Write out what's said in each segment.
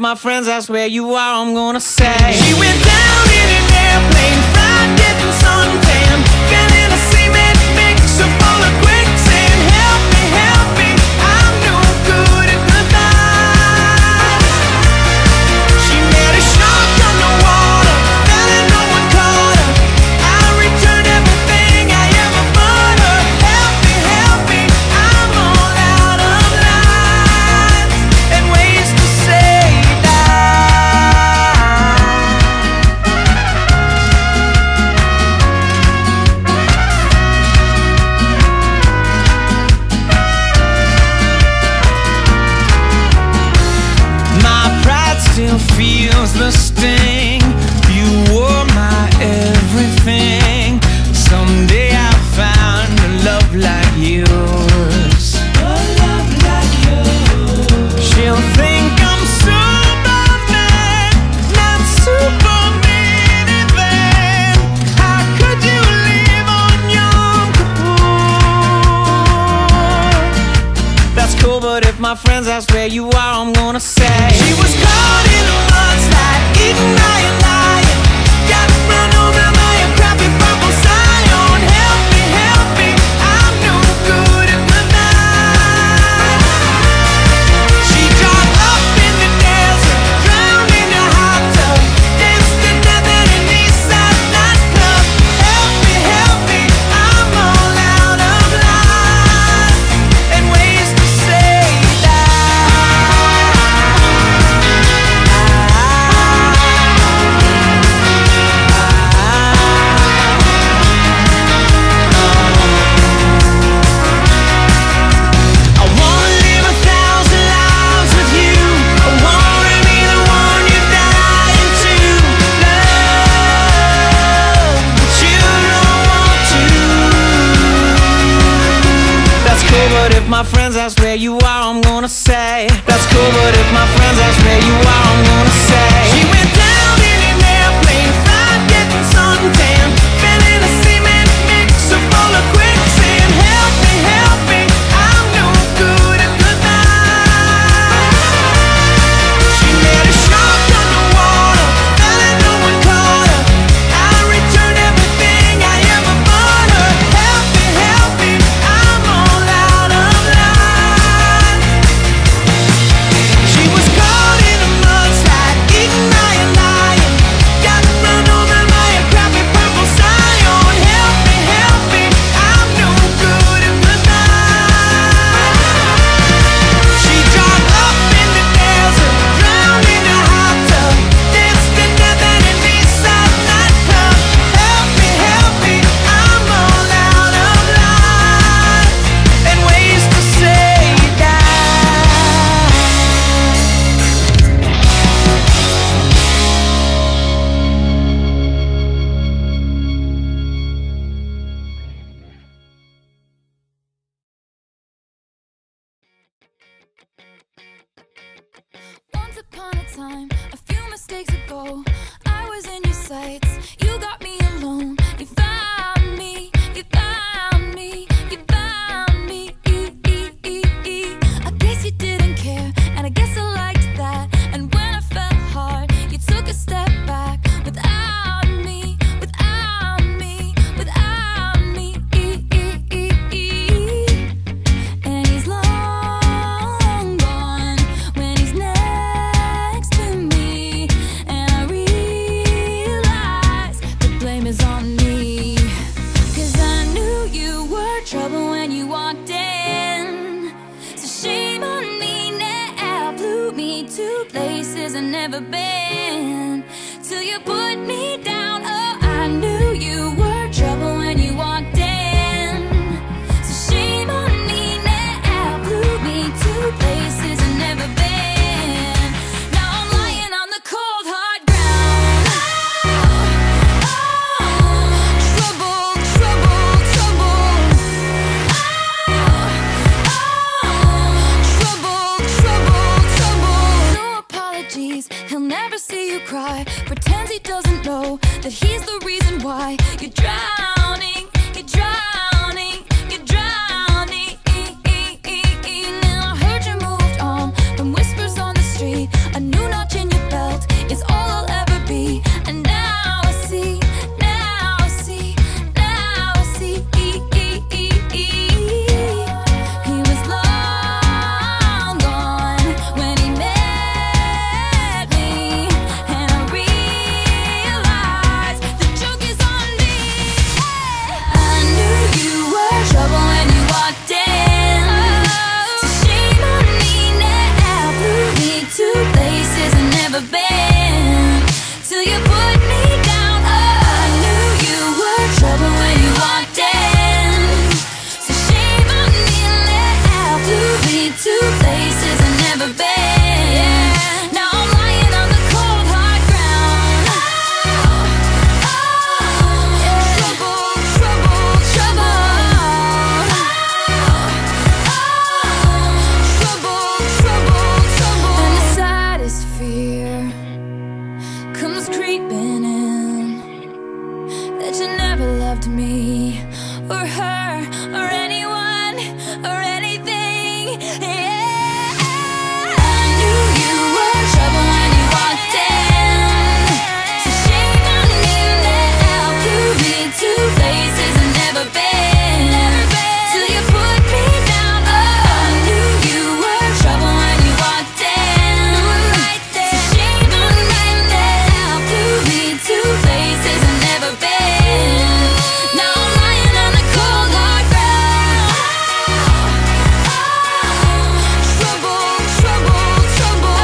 my friends ask where you are, I'm gonna say she went down in an airplane, fried, getting suntan, fell in a cement mixer full of quicksand. Help me, I'm no good at goodbye. She met a shark underwater, fell and no one caught her. I returned everything I ever bought her. Help me, I'm all out of lines and ways to say still feels the sting. You were my everything. Someday I'll find a love like yours. A love like yours. She'll think I'm Superman, not Superman even. How could you live on Yom Kippur? That's cool, but if my friends ask where you are, I'm gonna say she was caught in a mudslide, eaten by a lion, got run over by a crappy purple Scion. Help me, I'm no good at goodnight. She dropped up in the desert, drowned in a hot tub, danced to death at an Eastside nightclub. Help me, I'm all out of lines and ways to say my friends ask where you are, I'm gonna say that's cool, but if my friends ask where you are, I'm gonna say she went down in an airplane, fried, getting suntan, fell in a cement mixer full of quicksand. Help me, I'm no good at goodnight. She met a shark underwater, fell and no one caught her. I returned everything I ever bought her. Help me, I'm all out of line. She was caught in a mudslide, eaten by a lion, got run over by a crappy purple Scion. Help me, I'm no good at goodnight. She dropped up in the desert, drowned in a hot tub, danced to death at an Eastside nightclub. Help me, I'm all out of lines and ways to say Once upon a time, a few mistakes ago, I was in your sights. You got me alone. You found me. You found me. You found me. I guess you didn't care, and I guess I liked that. And when I fell hard, you took a step back. Without me, without me, without me. And he's long gone when he's next to me. And I realize the blame is on me. 'Cause I knew you were trouble when you walked in. So shame on me now, flew me to places I've never been. Till you put me down, oh, I knew you were trouble when you walked in. So shame on me now, flew me to places I've never been. Now I'm lying on the cold hard ground. Trouble, trouble, trouble. Trouble, trouble, trouble. No apologies, he'll never see you cry. Pretends he doesn't know that he's the reason why you're drowning, you're drowning, you're drowning. Now I heard you moved on from whispers on the street. I knew not changing or her or anyone or anything. Yeah, I knew you were trouble when you walked in. So shame on me now, flew me to places I've never been. Till you put me down. Oh, I knew you were trouble when you walked in. So shame on me now, flew me to places I've never been. Now I'm lying on the cold hard ground. Trouble, trouble, trouble.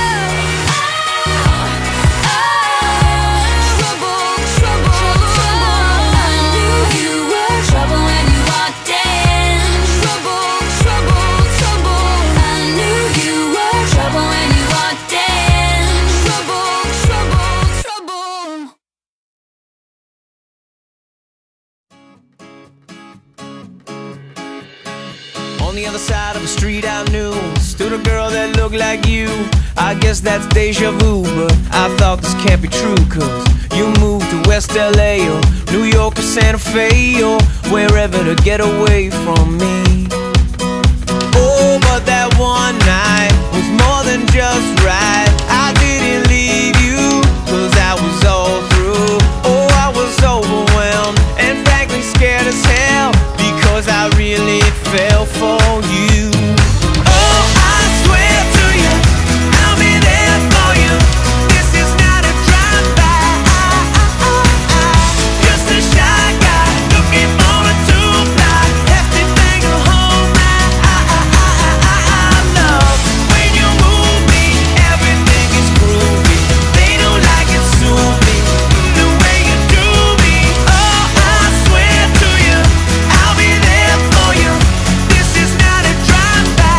Trouble, trouble. I knew you were trouble when you walked in. Trouble, trouble, trouble. I knew you were trouble when you walked in. Trouble, trouble, trouble. On the other side of the street I knew stood a girl that looked like you. I guess that's deja vu, but I thought this can't be true. Cause you moved to West LA or New York or Santa Fe or wherever to get away from me. Oh, but that one night was more than just right. I didn't leave you cause I was all through. Oh, I was overwhelmed and frankly scared as hell because I really fell for you. Oh, I swear to you, I'll be there for you. This is not a drive-by. Just a shy guy looking for a two-ply. Hefty thing to hold my love. When you move me, everything is groovy. They don't like it, sue me the way you do me. Oh, I swear to you, I'll be there for you. This is not a drive-by.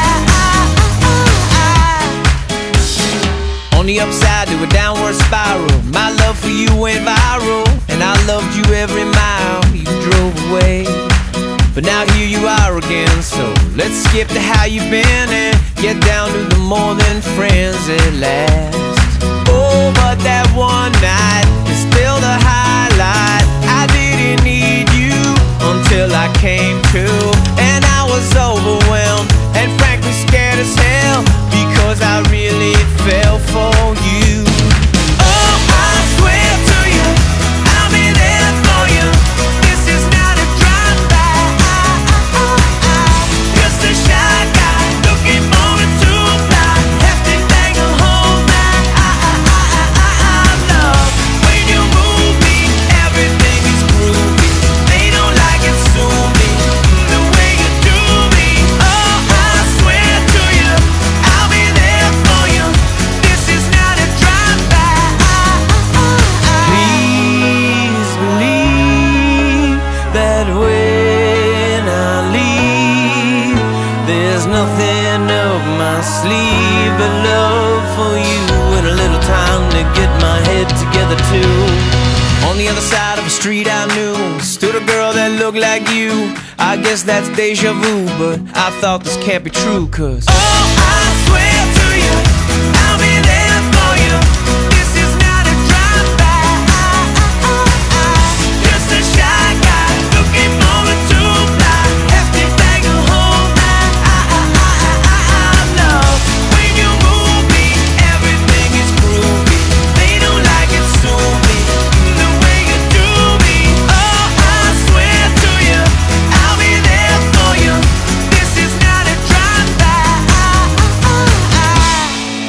On the upside to a downward spiral, my love for you went viral, and I loved you every mile you drove away. But now here you are again, so let's skip to how you've been and get down to the more than friends at last. Oh, but that one night is still the highlight. I didn't need you until I came to, and I was overwhelmed and frankly scared as hell because I really fell for you. Oh, I swear to you, I'll be there for you. This is not a drive-by. Just a shy guy looking for a two-ply. Hefty thing to hold my love. When you move me, everything is groovy. They don't like it, sue me the way you do me. Oh, I swear to you, I'll be there for you. This is not a drive-by. Please believe that when I leave, there's nothing up my sleeve but love for you and a little time to get my head together too. On the other side of the street I knew stood a girl that looked like you. I guess that's deja vu, but I thought this can't be true. Cause oh, I swear to you, I'll be there for you. This is not a drive-by. Just a shy guy looking for a two-ply. Hefty thing to hold my love. When you move me, everything is groovy. They don't like it, sue me the way you do me. Oh, I swear to you, I'll be there for you. This is not a drive-by.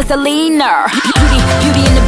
gasoline. Beauty in the